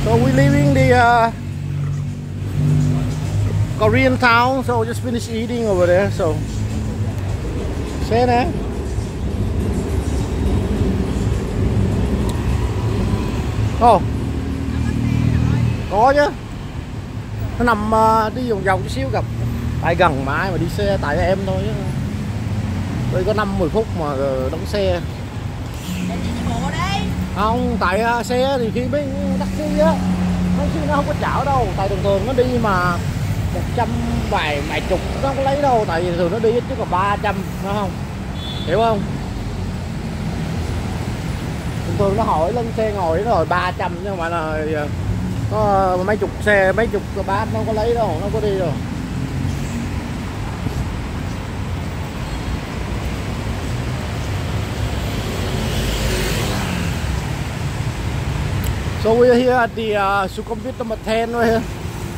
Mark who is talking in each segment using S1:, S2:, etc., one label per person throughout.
S1: So we leaving the Korean town. So just finished eating over there. So xe nè. Oh, có chứ. Nó nằm đi vòng vòng chút xíu gặp. Tại gần mà ai mà đi xe tại em thôi chứ. Đây có 5-10 phút mà đóng xe. Không, tại xe thì khi mấy taxi á, mấy taxi nó không có chở đâu. Tại thường thường nó đi mà 100 vài chục nó không có lấy đâu. Tại vì thường nó đi ít chứ còn 300, phải không? Hiểu không? Thường thường nó hỏi lên xe ngồi nó rồi 300 chứ không phải là có mấy chục xe, mấy chục bát nó không có lấy đâu, nó không có đi đâu. So we're here at the Sukhumvit number 10 right here.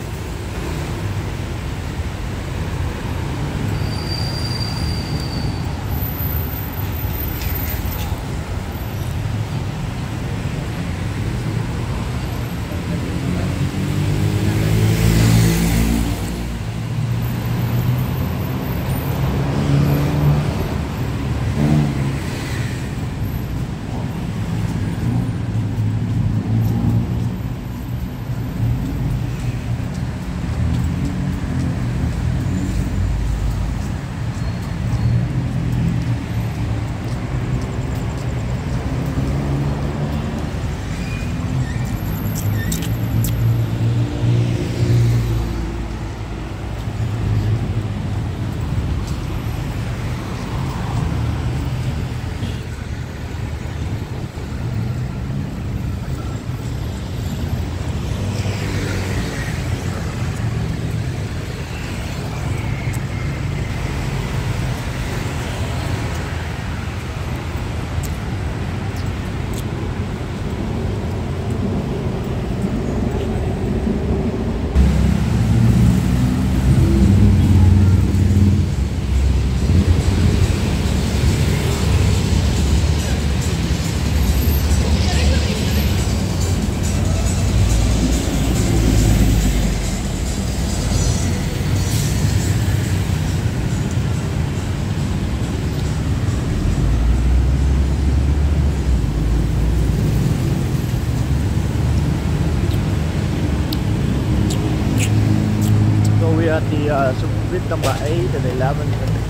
S1: At the Sukhumvit number 8 and 11.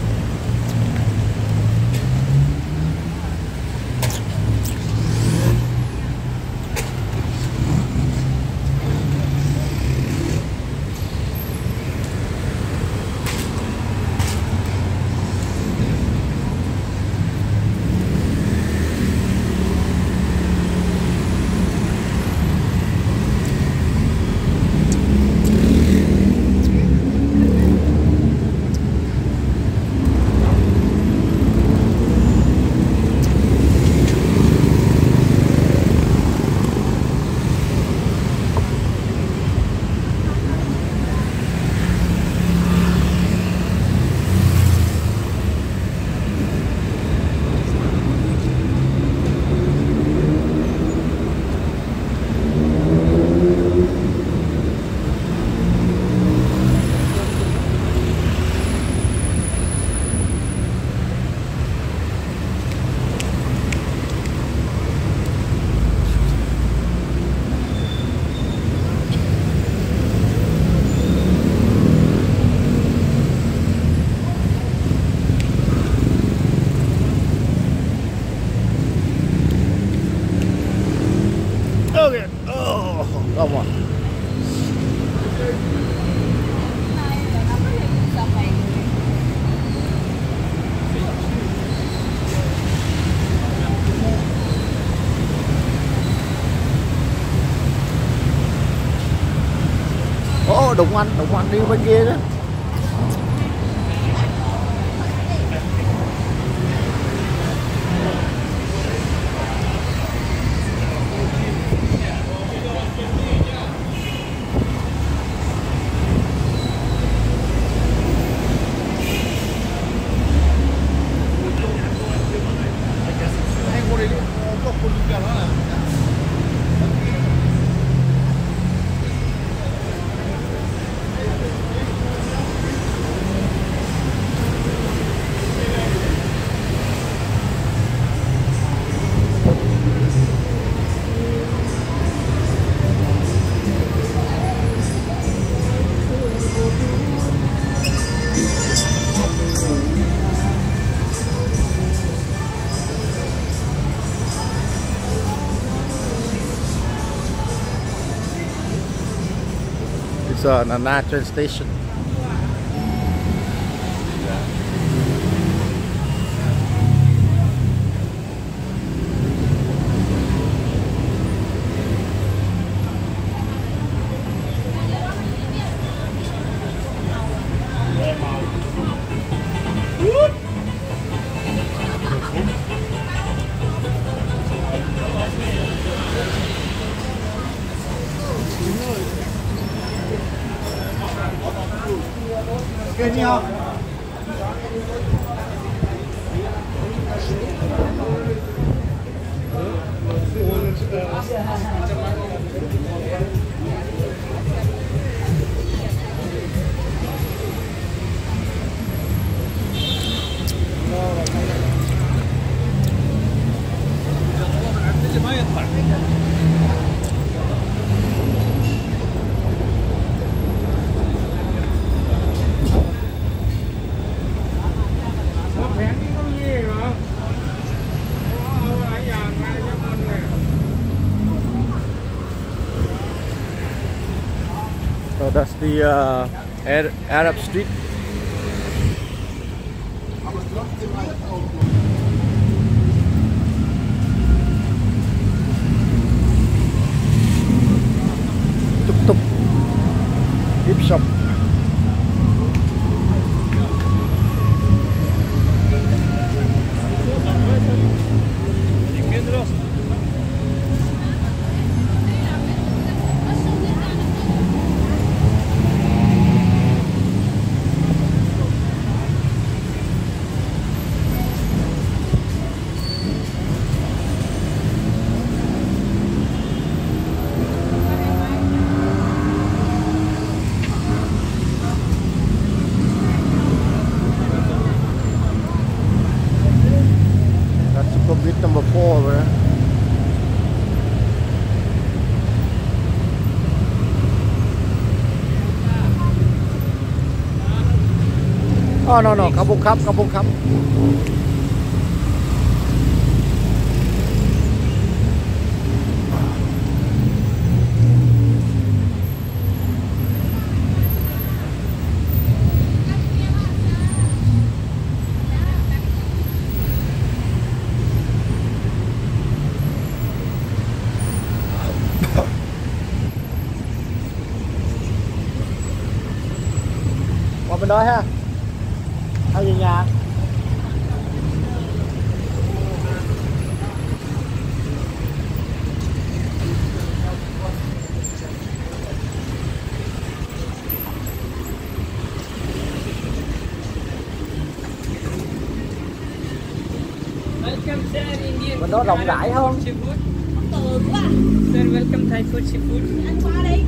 S1: Okay. Oh, come on. Đụng anh đi bên kia đó. It's Nana train station.
S2: Cái gì không? So that's the Arab Street. Tuk tuk, gift shop. Sukhumvit number 4 over there. Oh no, Kabung Cup. Qua bên đó ha. Thôi về nhà. Bên đó rộng rãi không?
S3: Tường quá.
S4: Sir, welcome Thai food, seafood.
S3: Anh qua đi.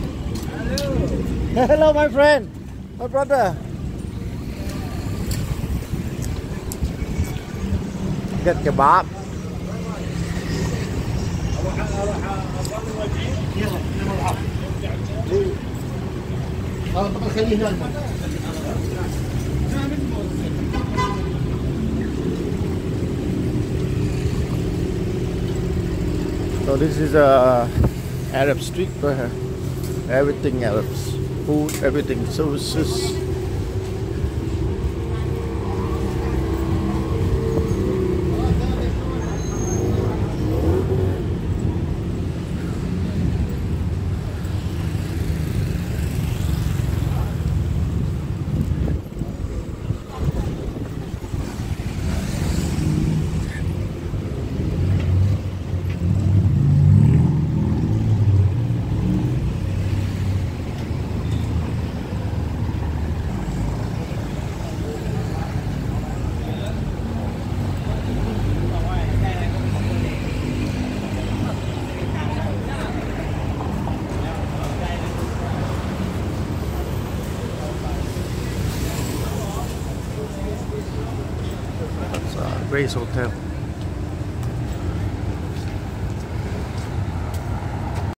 S1: Hello my friend, my brother. Get kebab. So this is a Arab street for her. Everything Arabs, food, everything, services. Grace Hotel.